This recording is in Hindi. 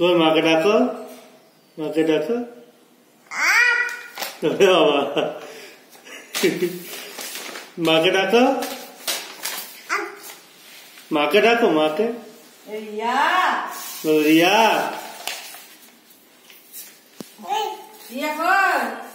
कोई माँ के डाको, माँ के डाको। माँ के डाको, माँ के डाको, माँ के। रिया, रिया, रिया